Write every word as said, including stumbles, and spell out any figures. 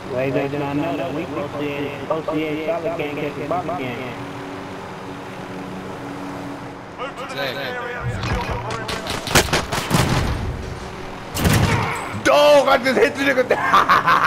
They did not know that we associate solid gang catch Bobby gang. Dog, I just hit the nigga.